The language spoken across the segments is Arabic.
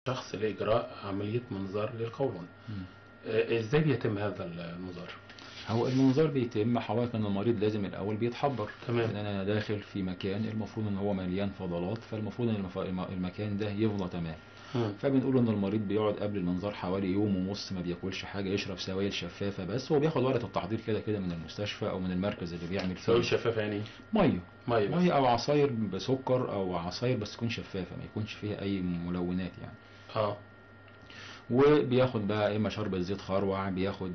شخص لاجراء عمليه منظار للقولون. ازاي بيتم هذا المنظار؟ هو المنظار بيتم حضرتك ان المريض لازم الاول بيتحضر. تمام. ان انا داخل في مكان المفروض ان هو مليان فضلات، فالمفروض ان المكان ده يفضى تمام. فبنقول ان المريض بيقعد قبل المنظار حوالي يوم ونص ما بياكلش حاجه، يشرب سوائل شفافه بس. هو بياخد ورقه التحضير كده كده من المستشفى او من المركز اللي بيعمل فيه. سوائل شفافه يعني ميه او عصاير بسكر، او عصاير بس تكون شفافه ما يكونش فيها اي ملونات يعني. وبياخد بقى اما شربة زيت خروع، بياخد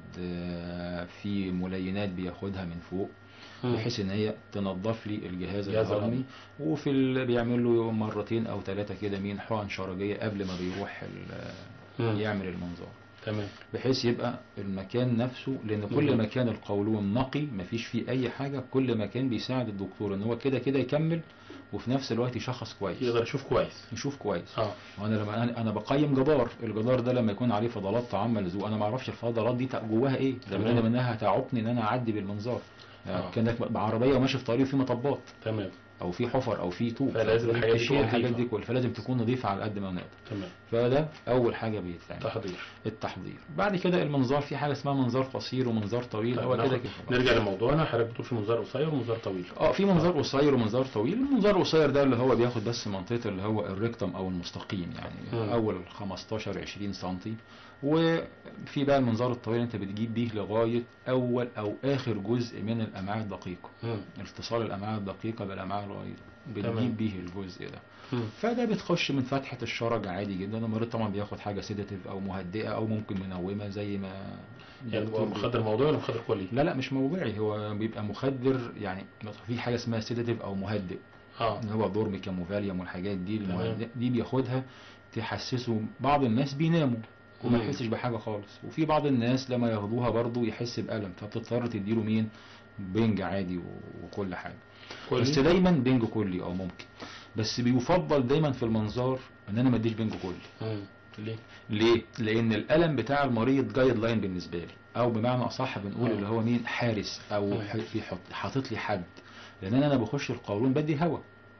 في ملينات بياخدها من فوق بحيث ان هي تنظف لي الجهاز الهضمي. وفي بيعمل له مرتين او 3 كده حقن شرجيه قبل ما بيروح يعمل المنظار. تمام. بحيث يبقى المكان نفسه، لان كل ما كان القولون نقي مفيش فيه اي حاجه، كل ما كان بيساعد الدكتور ان هو كده كده يكمل، وفي نفس الوقت يشخص كويس، يقدر يشوف كويس. وانا لما انا بقيم الجدار ده لما يكون عليه فضلات طعام ملزوق، انا ما اعرفش الفضلات دي جواها ايه، ده بني منها هتعوقني ان انا اعدي بالمنظار. كانك بعربيه وماشي في طريق وفي مطبات. تمام. او في حفر او في طوب، فلازم الحاجات دي كلها فلازم تكون نظيفه على قد ما نقدر. تمام. فده اول حاجه بيتعمل التحضير. بعد كده المنظار، في حاجه اسمها منظار قصير ومنظار طويل. هو كده نرجع لموضوعنا. حضرتك بتقول في منظار قصير ومنظار طويل. في منظار قصير ومنظار طويل. المنظار القصير ده اللي هو بياخد بس منطقه اللي هو الريكتم او المستقيم يعني اول 15 20 سم. وفي بقى المنظار الطويل انت بتجيب بيه لغايه اول او اخر جزء من الامعاء الدقيقه. اتصال الامعاء الدقيقه بالامعاء الرئيسيه بتجيب بيه الجزء ده. فده بتخش من فتحه الشرج عادي جدا. المريض طبعا بياخد حاجه سيداتيف او مهدئه او ممكن منومه زي ما يعني مخدر موضوعي ولا مخدر كلي؟ لا مش موضوعي، هو بيبقى مخدر يعني في حاجه اسمها سيداتيف او مهدئ. اللي هو دورميكام وفاليوم والحاجات دي المهدئ دي بياخدها تحسسه. بعض الناس بيناموا وما يحسش بحاجه خالص، وفي بعض الناس لما ياخدوها برضو يحس بألم، فبتضطر تديله بنج عادي وكل حاجه كلي. بس دايما بنج كلي ممكن، بس بيفضل دايما في المنظار ان انا ما اديش بنج كلي. ليه؟ لان الالم بتاع المريض جايد لاين بالنسبه لي، او بمعنى اصح بنقول اللي هو حارس او حاطط لي حد. لان انا بخش القولون بدي هواء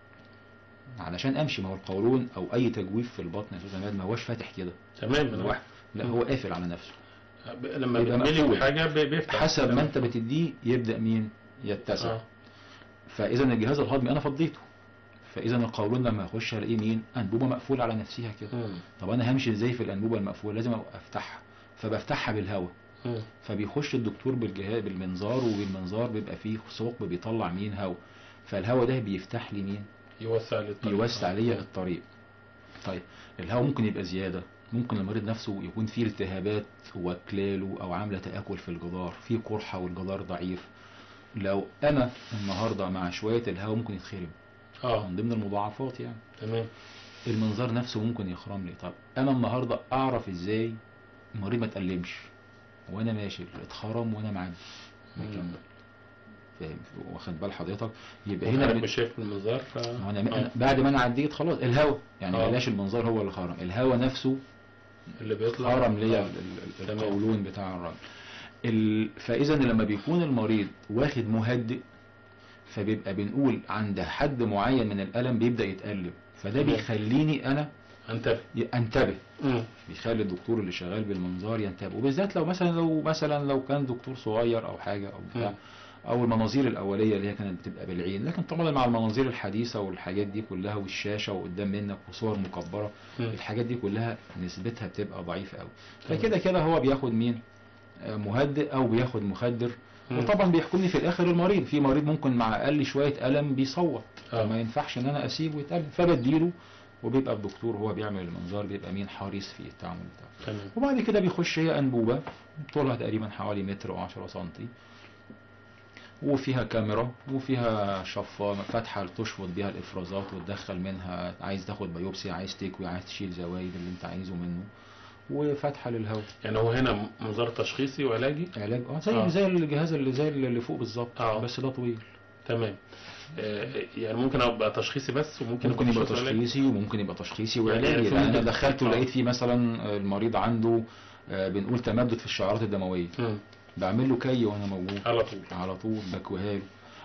علشان امشي. ما هو القولون او اي تجويف في البطن يا استاذ عماد ما هوش فاتح كده تمام. لا هو قافل على نفسه. لما بتملي حاجه بيفتح حسب ما انت بتديه يبدا يتسع. فاذا الجهاز الهضمي انا فضيته، فاذا القولون لما يخش الاقيه انبوبه مقفوله على نفسها كده. طب انا همشي ازاي في الانبوبه المقفوله؟ لازم افتحها، فبفتحها بالهواء. فبيخش الدكتور بالمنظار، وبالمنظار بيبقى فيه ثقب بيطلع هواء، فالهواء ده بيفتح لي يوسع لي الطريق. طيب الهواء ممكن يبقى زياده، ممكن المريض نفسه يكون فيه التهابات واكلاله او عامله تاكل في الجدار، فيه قرحه والجدار ضعيف. لو انا النهارده مع شويه الهواء ممكن يتخرم من ضمن المضاعفات يعني. تمام. المنظار نفسه ممكن يخرم لي. طب انا النهارده اعرف ازاي المريض ما تألمش وانا ماشي اتخرم وانا معدي مكمل؟ فاهم؟ واخد بال حضرتك؟ يبقى هنا مش شايف المنظار بعد ما انا عديت خلاص الهواء يعني بلاش المنظار هو اللي خرم، الهواء نفسه اللي بيطلع خرم ليا القولون بتاع الراجل. فاذا لما بيكون المريض واخد مهدئ فبيبقى بنقول عند حد معين من الالم بيبدا يتألم، فده بيخليني انا انتبه. بيخلي الدكتور اللي شغال بالمنظار ينتبه، وبالذات لو كان دكتور صغير او حاجه او بتاع، او المناظير الاوليه اللي هي كانت بتبقى بالعين. لكن طبعا مع المناظير الحديثه والحاجات دي كلها والشاشه وقدام منك وصور مكبره، الحاجات دي كلها نسبتها بتبقى ضعيفه قوي. فكده كده هو بياخد مهدئ او بياخد مخدر. وطبعا بيحكمني في الاخر المريض. في مريض ممكن مع اقل شويه الم بيصوت، ما ينفعش ان انا اسيبه يتألم، فبديله. وبيبقى الدكتور هو بيعمل المنظار بيبقى حريص في التعامل بتاعه. وبعد كده بيخش هي انبوبه طولها تقريبا حوالي 1 10 سم، وفيها كاميرا وفيها شفاطه فتحه تشفط بيها الافرازات وتدخل منها، عايز تاخد بايوبسي، عايز تكوي، عايز تشيل زوايد اللي انت عايزه منه، وفتحه للهواء. يعني هو هنا منظار تشخيصي وعلاجي؟ علاج زي الجهاز اللي فوق بالظبط، بس ده طويل. تمام. يعني ممكن ابقى تشخيصي بس، وممكن يبقى تشخيصي وممكن يبقى تشخيصي وعلاجي. يعني انا دخلته لقيت فيه مثلا المريض عنده بنقول تمدد في الشعيرات الدمويه، بعمل له كي وانا موجود على طول بكويها له.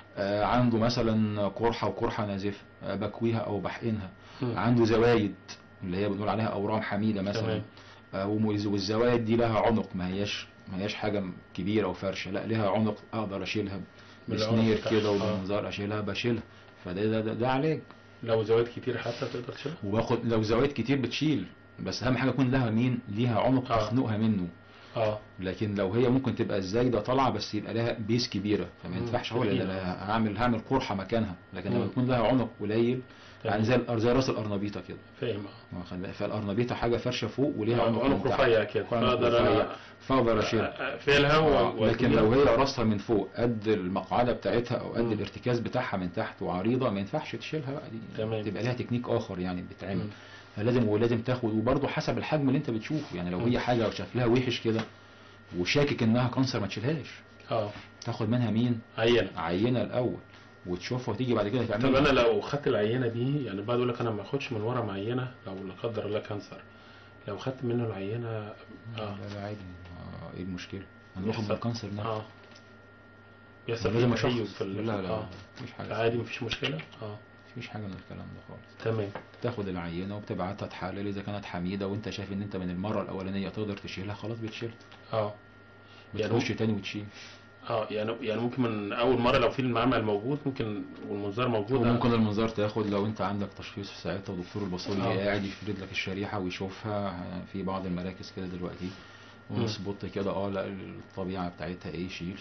عنده مثلا قرحه وقرحه نازفه بكويها او بحقنها. عنده زوايد اللي هي بنقول عليها اورام حميده مثلا. تمام. والزوايد دي لها عنق، ما هياش حاجه كبيره او فرشه، لا لها عنق اقدر اشيلها بالعنق بسنير بتاعها. كده وبمنظار بشيلها. ده علاج. لو زوايد كتير حتى تقدر تشيلها؟ وباخد لو زوايد كتير بتشيل، بس اهم حاجه يكون ليها عنق اخنقها منه. لكن لو هي ممكن تبقى الزايده طالعه بس يبقى لها بيس كبيره، فما ينفعش اقول ان انا هعمل قرحه مكانها. لكن لما يكون لها عنق قليل، يعني زي راس القرنبيطه كده. فاهم. فالقرنبيطه حاجه فرشه فوق وليها عنق رفيع كده، فاقدر اشيلها في الهواء. لكن لو هي راسها من فوق قد المقعده بتاعتها او قد الارتكاز بتاعها من تحت وعريضه، ما ينفعش تشيلها بقى دي. تمام. تبقى لها تكنيك اخر يعني بتتعمل. فلازم تاخد، وبرضه حسب الحجم اللي انت بتشوفه. يعني لو هي حاجه شكلها وحش كده وشاكك انها كانسر، ما تشيلهاش. تاخد منها مين؟ عينه الاول وتشوفها وتيجي بعد كده تعملها. طب انا لو خدت العينه دي، يعني بعد يقول لك انا ما اخدش من ورا عينه لو لا قدر الله كانسر، لو خدت منه العينه لا عادي. ايه المشكله؟ هناخد من الكانسر ده. بيحصل لازم تحيز في لا مفيش حاجه عادي، مفيش مشكله. مفيش حاجه من الكلام ده خالص. تمام. تاخد العينه وبتبعتها تحلل، اذا كانت حميده وانت شايف ان انت من المره الاولانيه تقدر تشيلها، خلاص بتشيلها. بتخش تاني وتشيل. يعني ممكن من اول مره لو في المعمل موجود ممكن والمنظار موجود، وممكن المنظار تاخد لو انت عندك تشخيص في ساعتها ودكتور الباثولوجي قاعد يفرد لك الشريحه ويشوفها في بعض المراكز كده دلوقتي ونظبط كده لا الطبيعه بتاعتها ايه، شيل.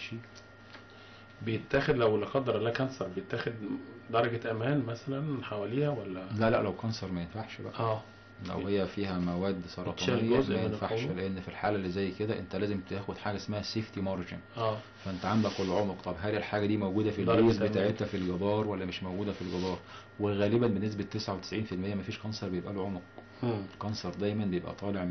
بيتاخد لو لا قدر الله كانسر، بيتاخد درجه امان مثلا حواليها ولا؟ لا لو كانسر ما ينفعش بقى. لو هي فيها مواد سرطانيه ما ينفعش، لان في الحاله اللي زي كده انت لازم تاخد حاجه اسمها سيفتي مارجن. فانت عندك العنق، طب هل الحاجه دي موجوده في البيز بتاعتها في الجدار ولا مش موجوده في الجدار؟ وغالبا بنسبه 99% ما فيش كانسر بيبقى له عنق. الكانسر دايما بيبقى طالع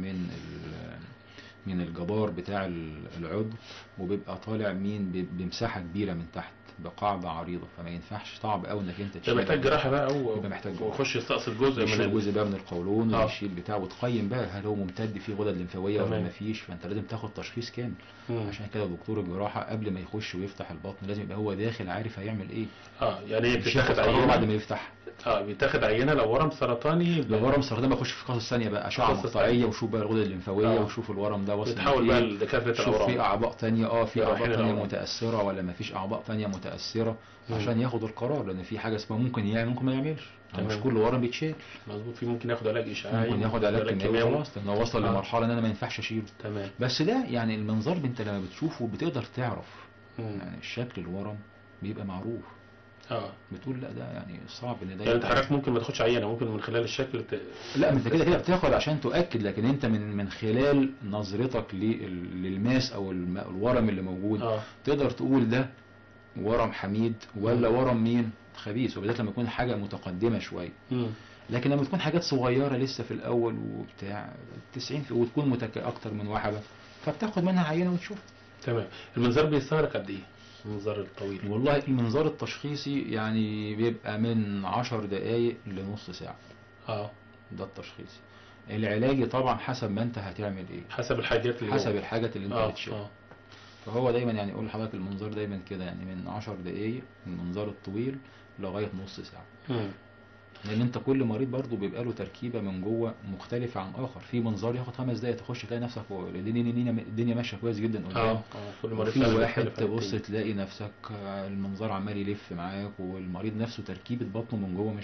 من الجدار بتاع العضو، وبيبقى طالع بمساحه كبيره من تحت بقاعده عريضه، فما ينفعش. صعب قوي انك انت تشيل. محتاج جراحه بقى يبقى محتاج ويخش يستأصل جزء بقى من القولون ويشيل بتاعه وتقيم بقى هل هو ممتد فيه غدد لمفاويه ولا ما فيش. فانت لازم تاخد تشخيص كامل. عشان كده دكتور الجراحه قبل ما يخش ويفتح البطن لازم يبقى هو داخل عارف هيعمل ايه. يعني بتاخد عينه بعد ما يفتح. بيتاخد عينه لو ورم سرطاني. لو ورم سرطاني بخش في قصص ثانيه بقى، اشعه مقطعيه وشوف بقى الغدد الليمفاويه وشوف الورم ده وصل بتحاول بقى لدكاتره الاورام، شوف في اعضاء ثانيه في اعضاء ثانيه متاثره ولا ما فيش اعضاء ثانيه متاثره عشان ياخد القرار. لان في حاجه اسمها ممكن يعمل ممكن ما يعملش. مش كل ورم بيتشال. مظبوط. في ممكن ياخد علاج اشعاعي، ممكن ياخد علاج كيماوي خلاص لانه وصل لمرحله ان انا ما ينفعش اشيله. تمام. بس ده يعني المنظار انت لما بتشوفه بتقدر تعرف يعني الشكل الورم بيبقى معروف. بتقول لا ده يعني صعب ان ده. يعني انت حضرتك ممكن ما تاخدش عينه، ممكن من خلال الشكل لا انت كده بتاخد عشان تؤكد. لكن انت من خلال نظرتك للماس او الورم اللي موجود تقدر تقول ده ورم حميد ولا ورم خبيث. وبالذات لما يكون حاجه متقدمه شويه. لكن لما تكون حاجات صغيره لسه في الاول وبتاع 90 وتكون اكتر من واحده فبتاخد منها عينه وتشوف. تمام. المنظار بيستغرق قد ايه؟ المنظار الطويل؟ والله المنظار التشخيصي يعني بيبقى من 10 دقايق لنص ساعه. ده التشخيصي. العلاجي طبعا حسب ما انت هتعمل ايه، حسب الحاجات اللي انت بتشيلها. فهو دايما يعني اقول لحضرتك المنظار دايما كده يعني من 10 دقايق المنظار الطويل لغايه نص ساعه. لان انت كل مريض برضه بيبقى له تركيبه من جوه مختلفه عن اخر. في منظار ياخد 5 دقايق تخش تلاقي نفسك الدنيا ماشيه كويس جدا قدام. وفي واحد تبص تلاقي نفسك المنظار عمال يلف معاك والمريض نفسه تركيبه بطنه من جوه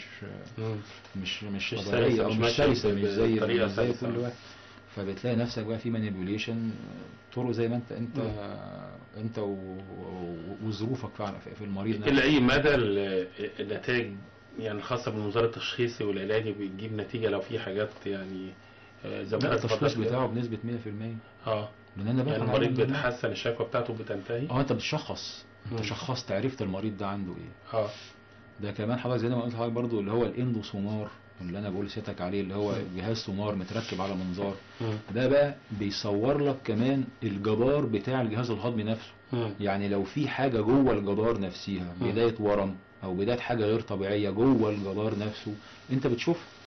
مش طبيعيه او مش سلسه مش زي كل واحد. فبتلاقي نفسك بقى في مانيبيوليشن طرق زي ما انت وظروفك فعلا في المريض نفسه. الى اي مدى النتائج يعني خاصة بالمنظار التشخيصي والعلاجي بتجيب نتيجة لو في حاجات يعني زي ما التشخيص بتاعه بنسبة 100%. لان انا يعني المريض بيتحسن الشكوى بتاعته بتنتهي. انت بتشخص انت شخصت عرفت المريض ده عنده ايه. ده كمان حضرتك زي ما قلت لحضرتك برضو اللي هو الاندوسونار اللي انا بقول لسيادتك عليه اللي هو جهاز سونار متركب على منظار. ده بقى بيصور لك كمان الجدار بتاع الجهاز الهضمي نفسه. يعني لو في حاجة جوه الجدار نفسها بداية ورم او بداية حاجة غير طبيعية جوه الجدار نفسه انت بتشوفها.